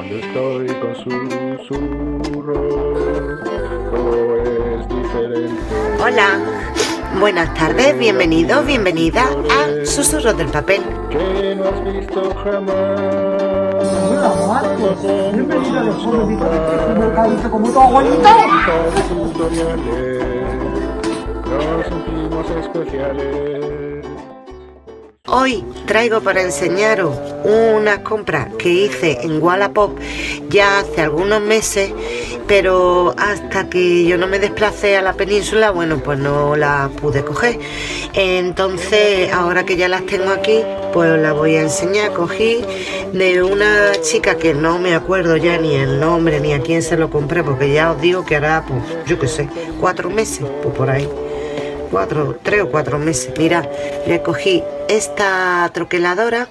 Cuando estoy con susurros, todo es diferente. Hola, buenas tardes, bienvenido, bienvenida a Susurros del Papel. Que no has visto jamás. Hola Marcos, bienvenido a los foros diferentes, mercadito como tu abuelito. Tutoriales, nos sentimos especiales. Hoy traigo para enseñaros una compra que hice en Wallapop ya hace algunos meses, pero hasta que yo no me desplacé a la península, bueno, pues no la pude coger. Entonces, ahora que ya las tengo aquí, pues os las voy a enseñar. Cogí de una chica que no me acuerdo ya ni el nombre ni a quién se lo compré, porque ya os digo que hará, pues, yo qué sé, 4 meses, pues por ahí. 3 o 4 meses. Mirad, le cogí esta troqueladora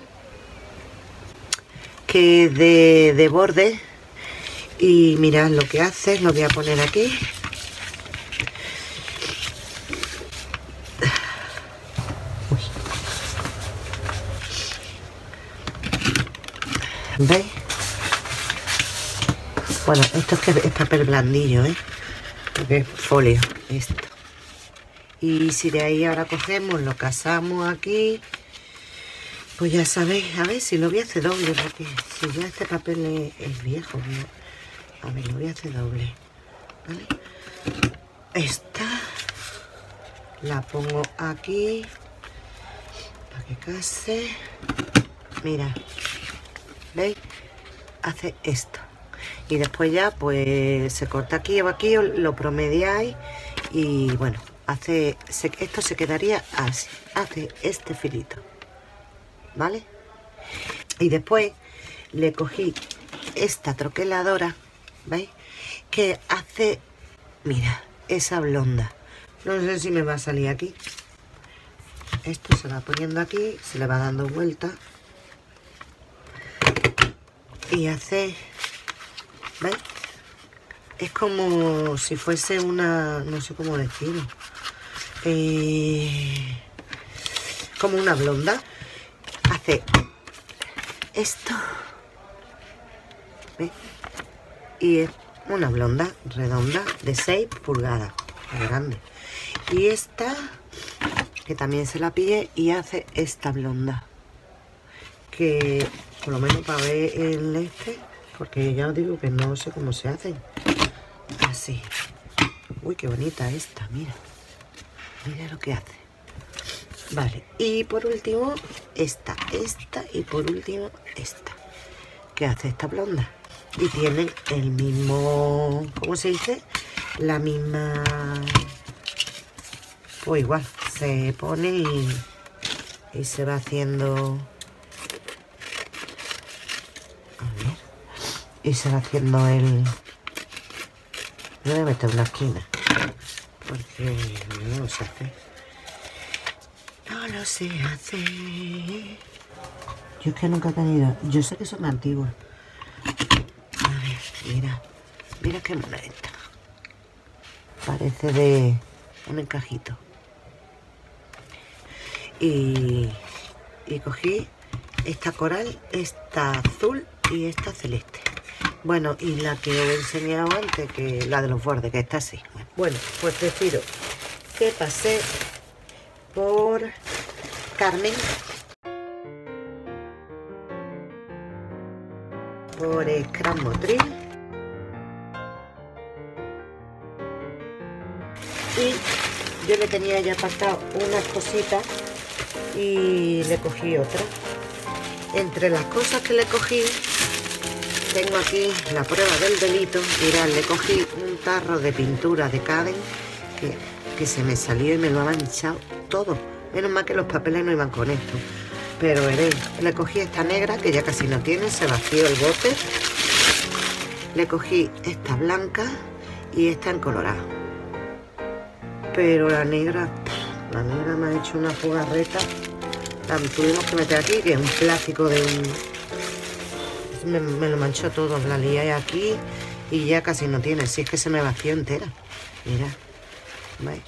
que es de borde, y mirad lo que hace. Lo voy a poner aquí. Uy. ¿Veis? Bueno, esto es que es papel blandillo, porque es folio esto. Y si de ahí ahora cogemos, lo casamos aquí, pues ya sabéis. A ver si lo voy a hacer doble, porque si ya este papel es viejo, ¿no? A ver, lo voy a hacer doble, ¿vale? Esta la pongo aquí para que case. Mira, ¿veis? Hace esto. Y después ya pues se corta aquí o aquí, lo promediáis y bueno, esto se quedaría así. Hace este filito, ¿vale? Y después le cogí esta troqueladora, ¿veis? Que hace, mira, esa blonda. No sé si me va a salir aquí. Esto se va poniendo aquí, se le va dando vuelta y hace, ¿veis? Es como si fuese una, no sé cómo decirlo, como una blonda. Hace esto, ¿veis? Y es una blonda redonda de 6 pulgadas, muy grande. Y esta, que también se la pillé, y hace esta blonda, que por lo menos para ver el porque ya os digo que no sé cómo se hacen. Así. Uy, qué bonita esta, mira. Mira lo que hace. Vale, y por último esta y por último esta, que hace esta blonda. Y tienen el mismo, ¿cómo se dice? La misma, pues igual, se pone y se va haciendo, a ver, y se va haciendo el, yo voy a meter una esquina porque no lo sé hacer. No lo sé hacer. Yo es que nunca he tenido, yo sé que son antiguas. A ver, mira, mira qué mona esta. Parece de un encajito. Y cogí esta coral, esta azul y esta celeste. Bueno, y la que os he enseñado antes, que la de los bordes, que está así. Bueno, pues deciros que pasé por Carmen, por Scrap Motril, y yo le tenía ya apartado unas cositas y le cogí otra. Entre las cosas que le cogí, tengo aquí la prueba del delito. Mirad, le cogí un tarro de pintura de Caden que se me salió y me lo ha manchado todo. Menos mal que los papeles no iban con esto. Pero veréis, le cogí esta negra que ya casi no tiene, se vació el bote. Le cogí esta blanca y esta en colorado. Pero la negra me ha hecho una jugarreta. La tuvimos que meter aquí, que es un plástico de un... Me lo manchó todo, la lié aquí y ya casi no tiene. Si es que se me vació entera. Mira, ¿veis?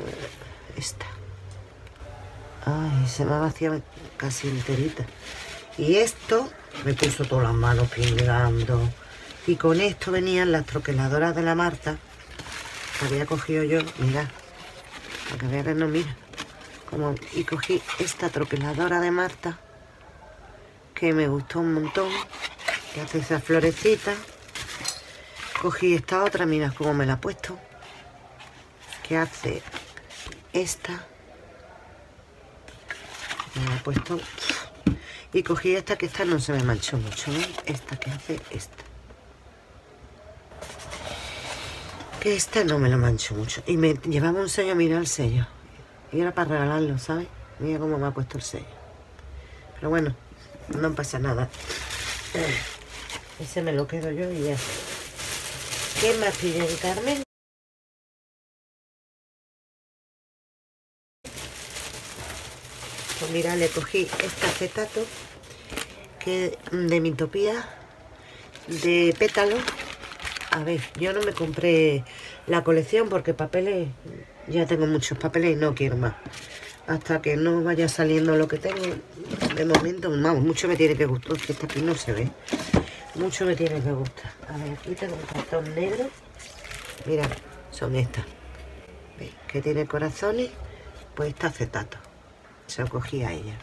Esta. Ay, se me ha vaciado casi enterita. Y esto me puso todas las manos pringando. Y con esto venían las troqueladoras de la Marta, que había cogido yo, mirad, para que vean que no, mira. Y cogí esta troqueladora de Marta, que me gustó un montón, que hace esas florecitas. Cogí esta otra, mirad cómo me la he puesto, que hace esta. Me la he puesto. Y cogí esta, que esta no se me manchó mucho, ¿eh? Esta que hace esta. Que esta no me lo mancho mucho. Y me llevaba un sello, mira el sello. Y era para regalarlo, ¿sabes? Mira cómo me ha puesto el sello. Pero bueno, no pasa nada. Ese me lo quedo yo y ya. ¿Qué más piden, Carmen? Pues mira, le cogí este acetato que de Mitopía, de pétalo. A ver, yo no me compré la colección porque papeles, ya tengo muchos papeles y no quiero más. Hasta que no vaya saliendo lo que tengo, de momento, vamos, mucho me tiene que gustar, que esta aquí no se ve. Mucho me tiene que gustar. A ver, aquí tengo un cartón negro. Mira, son estas. ¿Veis? Que tiene corazones, pues este acetato. Se lo cogí a ella.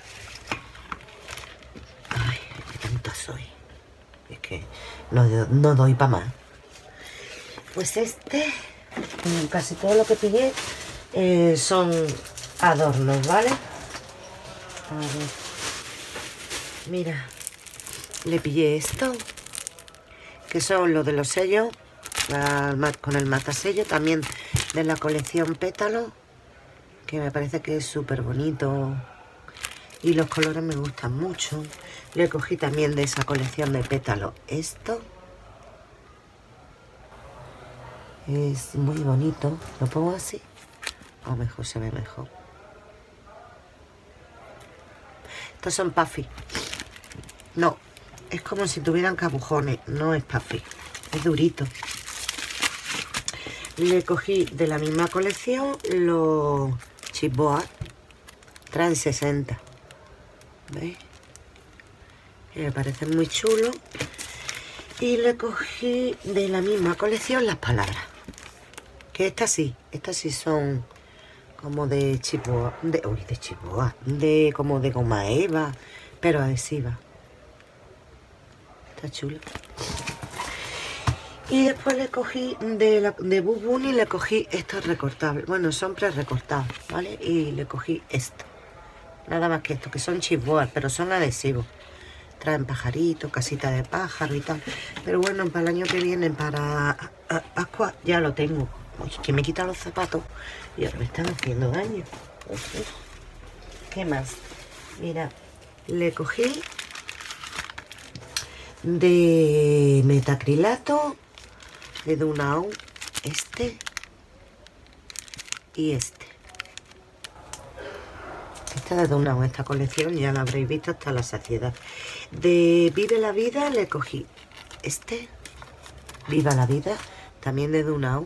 Ay, qué tonta soy. Es que no doy para más. Pues casi todo lo que pillé son adornos, ¿vale? A ver. Mira, le pillé esto, que son los de los sellos, con el matasello, también de la colección Pétalo, que me parece que es súper bonito y los colores me gustan mucho. Le cogí también de esa colección de Pétalo esto. Es muy bonito. ¿Lo pongo así? O mejor se ve mejor. Estos son puffy. No, es como si tuvieran cabujones. No es puffy, es durito. Le cogí de la misma colección los chipboard. Traen 60. ¿Veis? Que me parecen muy chulos. Y le cogí de la misma colección las palabras. Que estas sí son como de chipboard, como de goma eva, pero adhesiva. Está chulo. Y después le cogí de Bugs Bunny, le cogí estos recortables. Bueno, son pre-recortados, ¿vale? Y le cogí esto. Nada más que esto, que son chipboard, pero son adhesivos. Traen pajaritos, casita de pájaro y tal. Pero bueno, para el año que viene, para Pascua, ya lo tengo. Uy, que me quita los zapatos y ahora me están haciendo daño. ¿Qué más? Mira, le cogí de metacrilato, de Dunau, este y este. Esta de Dunau, esta colección ya la habréis visto hasta la saciedad. De Vive la Vida le cogí este, Viva la Vida, también de Dunau.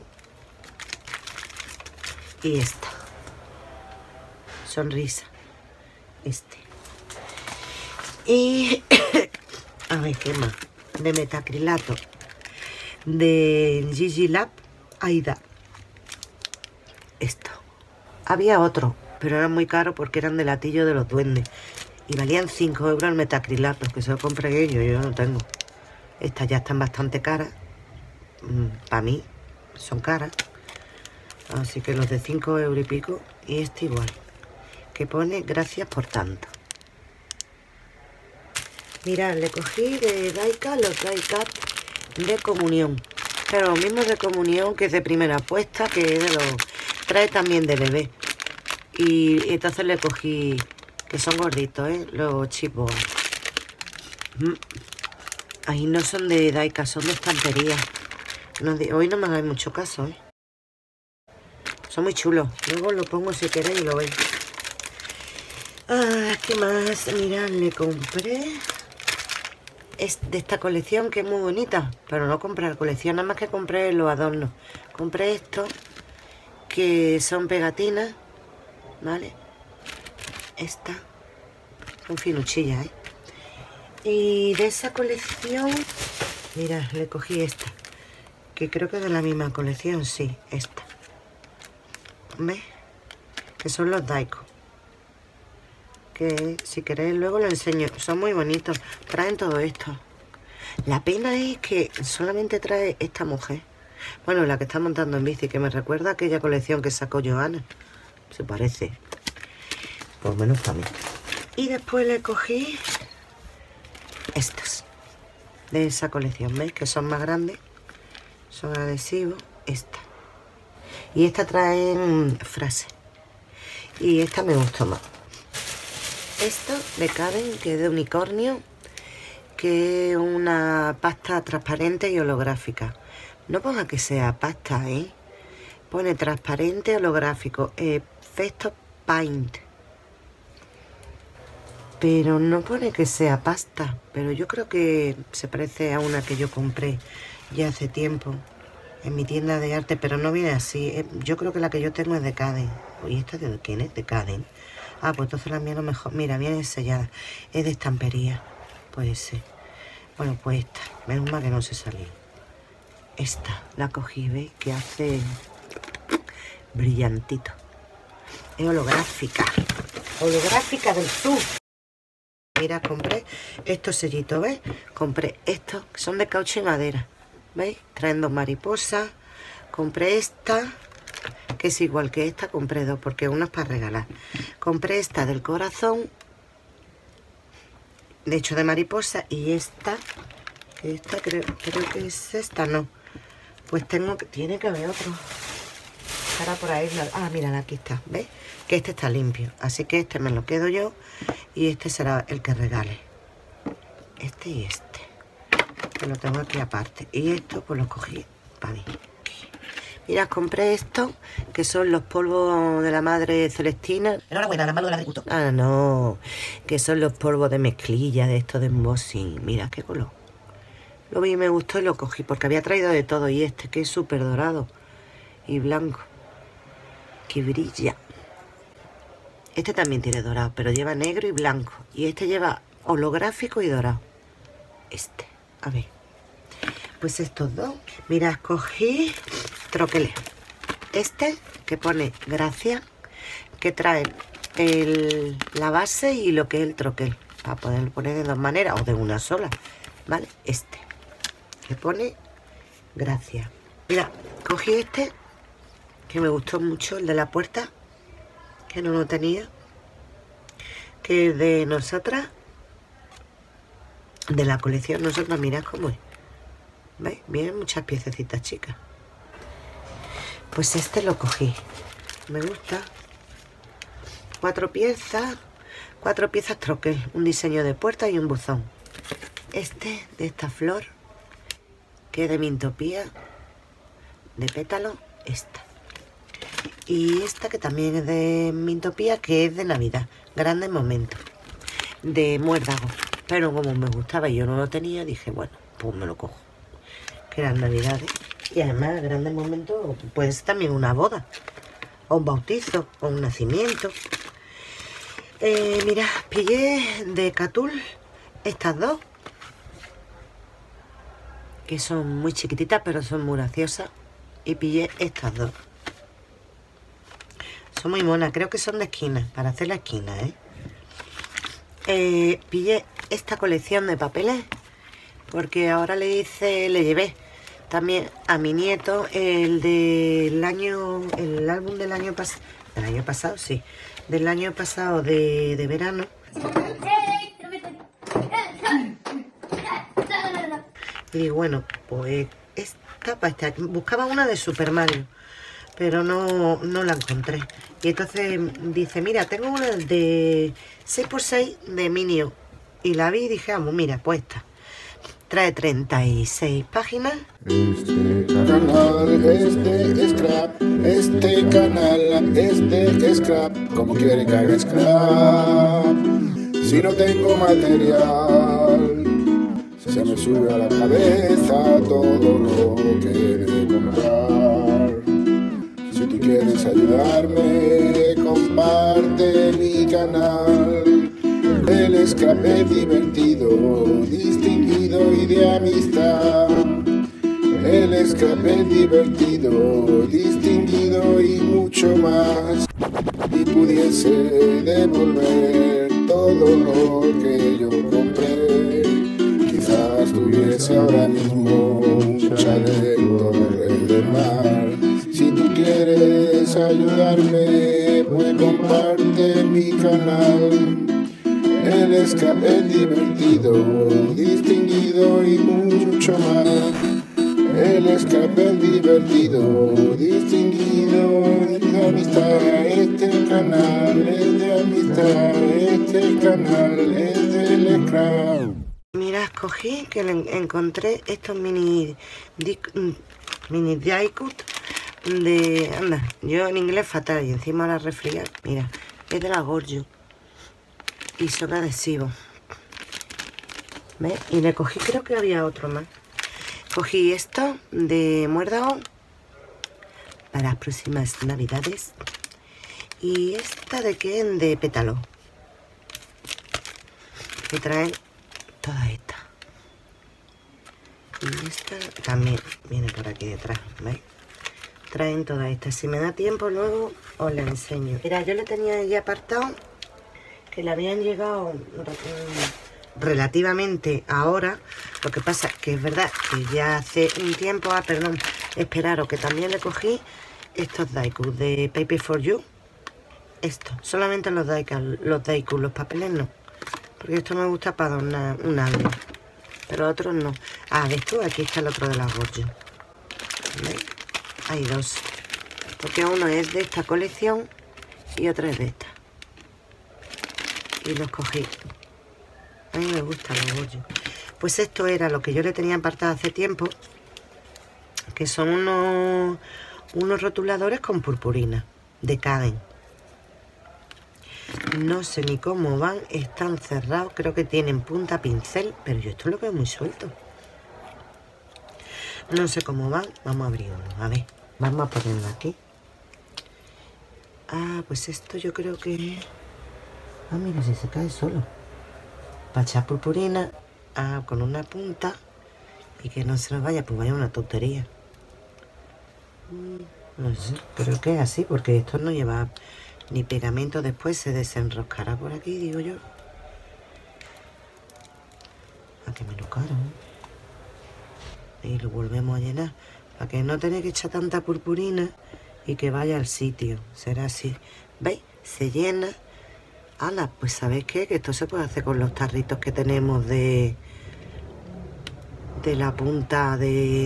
Y esta, Sonrisa, este. Y a ver, ¿qué más? De metacrilato, de Gigi Lab, Aida. Esto. Había otro, pero eran muy caros porque eran de latillo de los duendes. Y valían 5 euros el metacrilato, que se lo compré yo no tengo. Estas ya están bastante caras. Para mí, son caras. Así que los de 5 euros y pico. Y este igual. Que pone gracias por tanto. Mirad, le cogí de Daika los Daikat de comunión. Pero lo mismo de comunión que de primera puesta, que de los... Trae también de bebé. Y entonces le cogí, que son gorditos, los chipboard. Ahí no son de Daika, son de estantería. Hoy no me hagáis mucho caso, Son muy chulos. Luego lo pongo si queréis y lo veis. ¿Qué más? Mirad, le compré... Es de esta colección que es muy bonita. Pero no compré la colección, nada más que compré los adornos. Compré estos, que son pegatinas, ¿vale? Esta. Son finuchillas, Y de esa colección, mira, le cogí esta, que creo que es de la misma colección, sí, esta. ¿Ves? Que son los Daiko. Que si queréis luego lo enseño. Son muy bonitos. Traen todo esto. La pena es que solamente trae esta mujer. Bueno, la que está montando en bici, que me recuerda a aquella colección que sacó Joana. Se parece. Por lo menos para mí. Y después le cogí estas. De esa colección. ¿Veis? Que son más grandes. Son adhesivos. Esta. Y esta traen frases. Y esta me gustó más. Esta de Caden, que es de unicornio, que es una pasta transparente y holográfica. No ponga que sea pasta, ¿eh? Pone transparente, holográfico, efecto paint. Pero no pone que sea pasta. Pero yo creo que se parece a una que yo compré ya hace tiempo en mi tienda de arte, pero no viene así. Yo creo que la que yo tengo es de Caden. ¿Y esta de quién es? De Caden. Ah, pues entonces la mía no mejor. Mira, viene sellada. Es de estampería. Puede ser. Bueno, pues esta. Menos mal que no se salió. Esta la cogí, ¿veis? Que hace brillantito. Es holográfica. Holográfica del sur. Mira, compré estos sellitos, ¿veis? Compré estos, que son de caucho y madera. ¿Veis? Traen 2 mariposas. Compré esta, que es igual que esta. Compré 2, porque una es para regalar. Compré esta del corazón, de hecho de mariposa. Y esta creo que es esta, no. Pues tiene que haber otro. Estará por ahí. Ah, mira, aquí está, ¿veis? Que este está limpio. Así que este me lo quedo yo. Y este será el que regale. Este y este. Que lo tengo aquí aparte. Y esto pues lo cogí para mí. Mira, compré estos, que son los polvos de la madre Celestina. Enhorabuena, la mano del agricultor. Ah, no. Que son los polvos de mezclilla, de estos de embossing. Mira qué color. Lo vi y me gustó y lo cogí, porque había traído de todo. Y este, que es súper dorado y blanco. Que brilla. Este también tiene dorado, pero lleva negro y blanco. Y este lleva holográfico y dorado. Este, a ver. Pues estos dos. Mira, escogí troqueles. Este, que pone gracia, que trae la base y lo que es el troquel. Para poderlo poner de 2 maneras o de una sola. ¿Vale? Este, que pone gracia. Mira, cogí este, que me gustó mucho, el de la puerta, que no lo tenía, que es de nosotras, de la colección Nosotras. Mirad cómo es. ¿Veis? Vienen muchas piececitas chicas. Pues este lo cogí. Me gusta. 4 piezas troquel. Un diseño de puerta y un buzón. Este, de esta flor, que es de Mintopía, de pétalo. Esta. Y esta, que también es de Mintopía, que es de Navidad. Grandes momentos. De muérdago. Pero como me gustaba y yo no lo tenía, dije, bueno, pues me lo cojo. Que eran Navidades. Y además, grandes momentos, puede ser también una boda. O un bautizo, o un nacimiento. Mira, pillé de Catul estas dos. Que son muy chiquititas, pero son muy graciosas. Y pillé estas dos. Son muy monas, creo que son de esquina, para hacer la esquina, pillé esta colección de papeles, porque ahora le llevé también a mi nieto el álbum del año pasado, sí, del año pasado de verano. Y digo, bueno, pues buscaba una de Super Mario, pero no la encontré. Y entonces dice, mira, tengo una de 6x6 de Minio. Y la vi y dije, vamos, mira, pues esta. Trae 36 páginas. Este canal es de scrap. Este canal es de scrap. Como quiere que haga scrap. Si no tengo material, se me sube a la cabeza todo lo que debo comprar. Si tú quieres ayudarme, comparte mi canal. escape divertido, distinguido y de amistad. El escape divertido, distinguido y mucho más. Y pudiese devolver todo lo que yo compré, quizás tuviese ahora mismo un chaleco de mar. Si tú quieres ayudarme, pues comparte mi canal. El escape divertido, distinguido y mucho más. El escape divertido, distinguido y de amistad. Este canal es de amistad, este canal es del Scrap. Mira, escogí que encontré estos mini die-cut de... Anda, yo en inglés fatal y encima la refría. Mira, es de la Gorjo y son adhesivos. ¿Ves? Y le cogí, creo que había otro más. Cogí esto de muérdago para las próximas navidades. Y esta de Ken de pétalo. Y traen toda esta. Y esta también viene por aquí detrás, ¿veis? Traen toda esta. Si me da tiempo luego os la enseño. Mira, yo le tenía ya apartado que le habían llegado relativamente ahora. Lo que pasa que es verdad que ya hace un tiempo, esperaros que también le cogí estos die-cut de Paper for You. Esto, solamente los die-cut, los papeles no. Porque esto me gusta para adornar un álbum. Pero otros no. Ah, ¿ves tú? Aquí está el otro de la Gorjo. ¿Veis? Hay dos. Porque uno es de esta colección y otro es de esta. Y los cogí. A mí me gusta la Gorjo. Pues esto era lo que yo le tenía apartado hace tiempo. Que son unos rotuladores con purpurina. De Caden. No sé ni cómo van, están cerrados, creo que tienen punta pincel, pero yo esto lo veo muy suelto. No sé cómo van, vamos a abrir uno, a ver, vamos a ponerlo aquí. Ah, pues esto yo creo que... Ah, mira, si se cae solo. Para echar purpurina, con una punta y que no se nos vaya, pues vaya una tontería. No sé, pero que es así, porque esto no lleva... ni pegamento, después se desenroscará por aquí, digo yo. A que me lo caro. Y lo volvemos a llenar. Para que no tenga que echar tanta purpurina y que vaya al sitio. Será así. ¿Veis? Se llena. ¡Hala! Pues ¿sabéis qué? Que esto se puede hacer con los tarritos que tenemos de la punta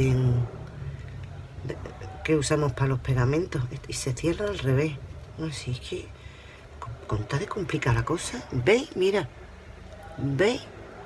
que usamos para los pegamentos. Y se cierra al revés. No, si es que con tal de complicar la cosa. ¿Veis? Mira. ¿Veis?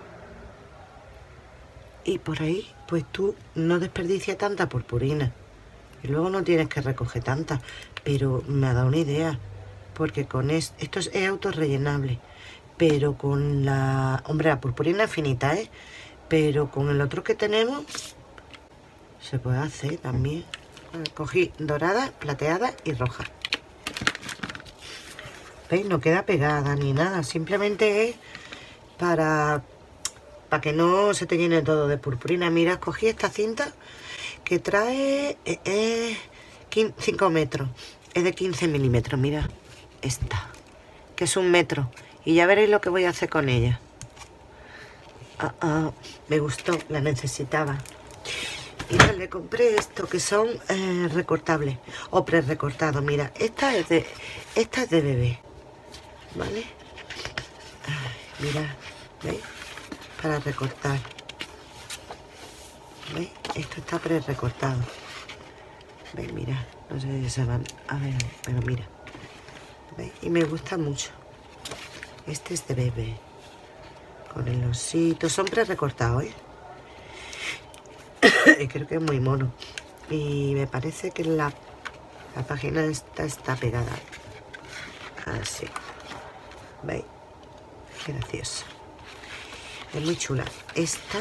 Y por ahí, pues tú no desperdicias tanta purpurina. Y luego no tienes que recoger tanta. Pero me ha dado una idea. Porque con esto es autorrellenable. Pero con la... Hombre, la purpurina es finita, ¿eh? Pero con el otro que tenemos se puede hacer también. Cogí dorada, plateada y roja. ¿Veis? No queda pegada ni nada. Simplemente es para que no se te llene todo de purpurina. Mira, cogí esta cinta que trae 5 metros. Es de 15 milímetros, mira. Esta, que es 1 metro. Y ya veréis lo que voy a hacer con ella. Me gustó, la necesitaba. Y le compré esto, que son recortables o pre-recortados. Mira, esta es de bebé. ¿Vale? Mirad, ¿veis? Para recortar. ¿Veis? Esto está pre-recortado. ¿Veis? Mirad. No sé si se van a ver, pero mira. ¿Veis? Y me gusta mucho. Este es de bebé. Con el osito. Son pre-recortados, ¿eh? Y creo que es muy mono. Y me parece que la página esta está pegada. Así. ¿Veis? Qué gracioso. Es muy chula. Esta.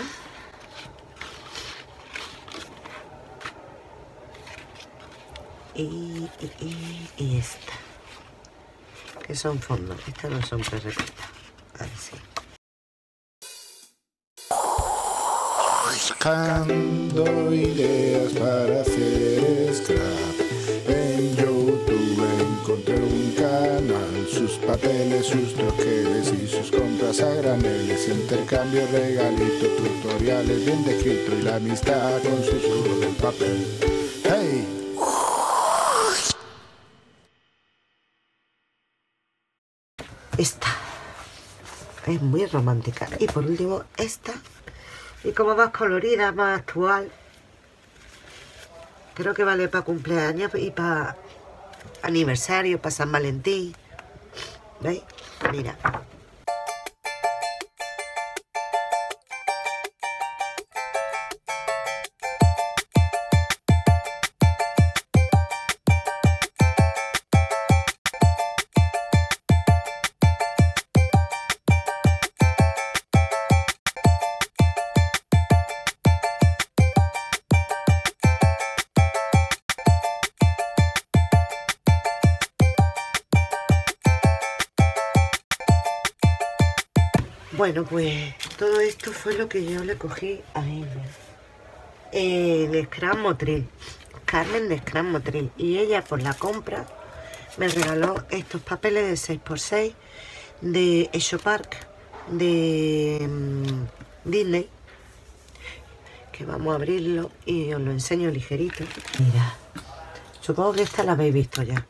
Y esta. Que son fondos. Estas no son pre-recortadas. Así. Sacando ideas para hacer scrap. En YouTube encontré un canal, sus papeles, sus troqueles y sus compras a graneles, intercambio, regalito, tutoriales bien descrito y la amistad con susurro del papel. ¡Hey! Esta es muy romántica. Y por último esta, y como más colorida, más actual. Creo que vale para cumpleaños y para aniversario, para San Valentín. ¿Veis? Mira. Bueno, pues todo esto fue lo que yo le cogí a ella. El Scrap Motril, Carmen de Scrap Motril. Y ella por la compra me regaló estos papeles de 6x6 de Esho Park, de Disney. Que vamos a abrirlo y os lo enseño ligerito. Mira, supongo que esta la habéis visto ya.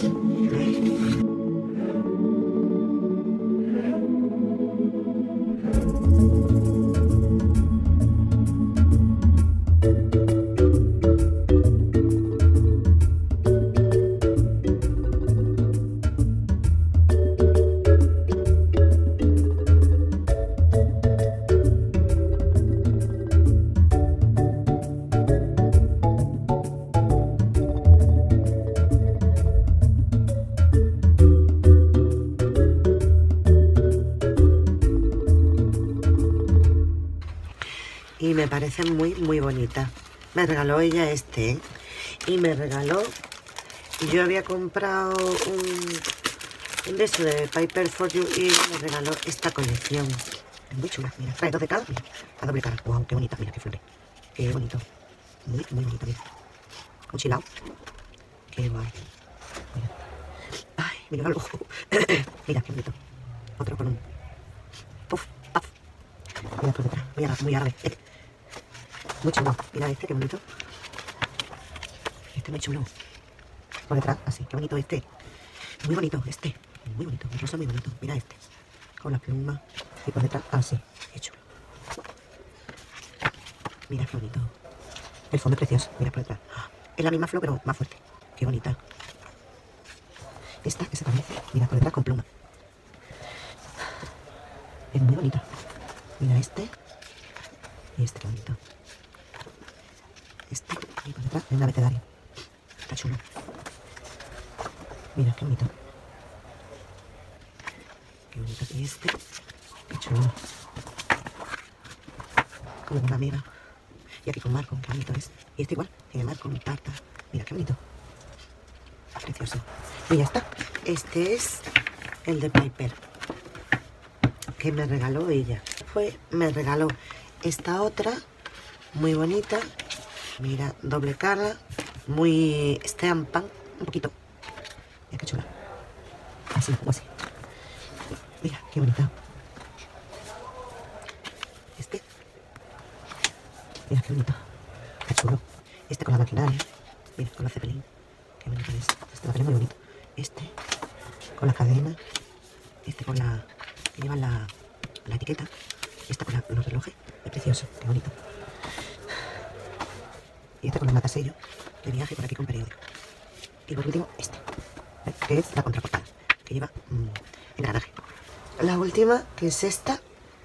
Y me parecen muy bonitas. Me regaló ella este, ¿eh? Y me regaló... Yo había comprado un de eso de Piper for You y me regaló esta colección. Muy chula, mira, trae 2 de cada, mira, a doble cara. Wow, qué bonita, mira, qué flores. Qué bonito. Muy bonito, mira. Un chilao. Qué guay. Mira. Ay, mira el ojo. Mira, qué bonito. Otro con un... Puff, puff. Mira por detrás, muy árabe. Muy chulo. Mira este, qué bonito. Este muy chulo. Por detrás, así, qué bonito este. Muy bonito este. Muy bonito, un rosa muy bonito. Mira este. Con las plumas. Y por detrás, así. Qué chulo. Mira qué bonito. El fondo es precioso. Mira por detrás. Es la misma flor, pero más fuerte. Qué bonita. Esta que se parece. Mira por detrás con pluma. Es muy bonita. Mira este. Y este, qué bonito. Este, y por detrás es un abecedario. Está chulo. Mira, qué bonito. Qué bonito. Y este, qué chulo. Como una amiga. Y aquí con marco, qué bonito es. Y este igual, tiene marco, mi tarta. Mira, qué bonito. Precioso. Y ya está. Este es el de Piper, que me regaló ella. Me regaló esta otra, muy bonita. Mira, doble cara, muy steampunk, un poquito. Mira qué chula. Así, como así. Mira, qué bonita. Este. Mira, qué bonito. Qué chulo. Este con la maquinaria. Mira, con la Zeppelin. Qué bonito es. Este papel es muy bonito. Este con la cadena. Este con la... que lleva la etiqueta. Esta con los relojes. Es precioso, qué bonito. Y este con el matasello de viaje por aquí con periódico. Y por último, este, que es la contraportada, que lleva engranaje. La última, que es esta,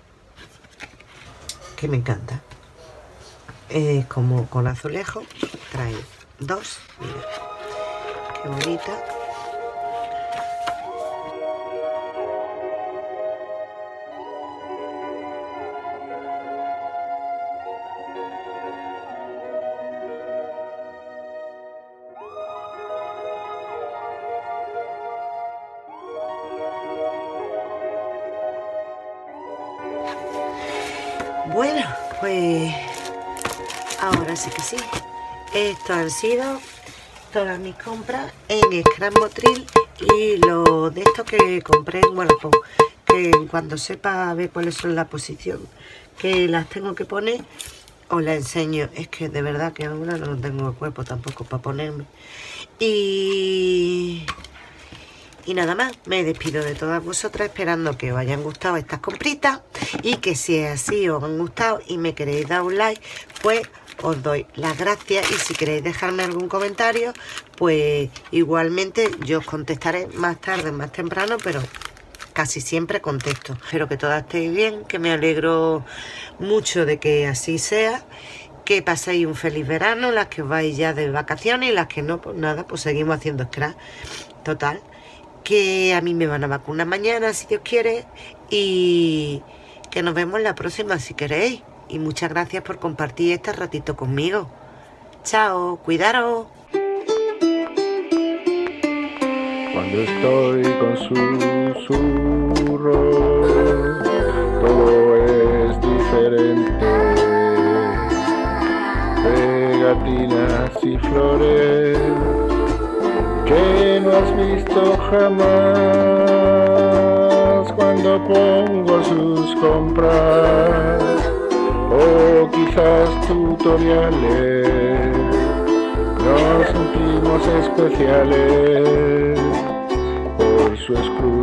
que me encanta. Como con azulejo, trae 2. Mira, qué bonita. Bueno, pues Ahora sí que sí. Estos han sido todas mis compras en Scrap Motril y lo de esto que compré en Wallapop, que cuando sepa a ver cuáles son la posición que las tengo que poner, os la enseño. Es que de verdad que ahora no tengo el cuerpo tampoco para ponerme. Y nada más, me despido de todas vosotras esperando que os hayan gustado estas compritas y que si es así os han gustado y me queréis dar un like, pues os doy las gracias, y si queréis dejarme algún comentario, pues igualmente yo os contestaré más tarde, más temprano, pero casi siempre contesto. Espero que todas estéis bien, que me alegro mucho de que así sea, que paséis un feliz verano, las que os vais ya de vacaciones y las que no, pues nada, pues seguimos haciendo scrap. Total, que a mí me van a vacunar mañana, si Dios quiere, y que nos vemos la próxima si queréis. Y muchas gracias por compartir este ratito conmigo. Chao, cuidaros. Cuando estoy con susurros, todo es diferente. Pegatinas y flores que no has visto jamás. Cuando pongo sus compras, o quizás tutoriales, nos sentimos especiales por su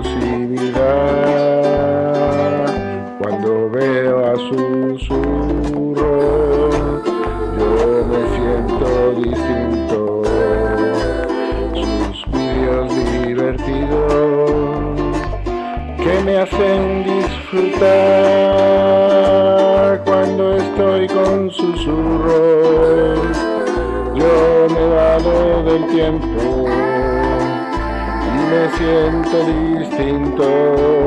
exclusividad. Cuando veo a Susurros, yo me siento distinto. Sus vídeos divertidos que me hacen disfrutar. Cuando estoy con Susurros, yo me he dado del tiempo y me siento distinto.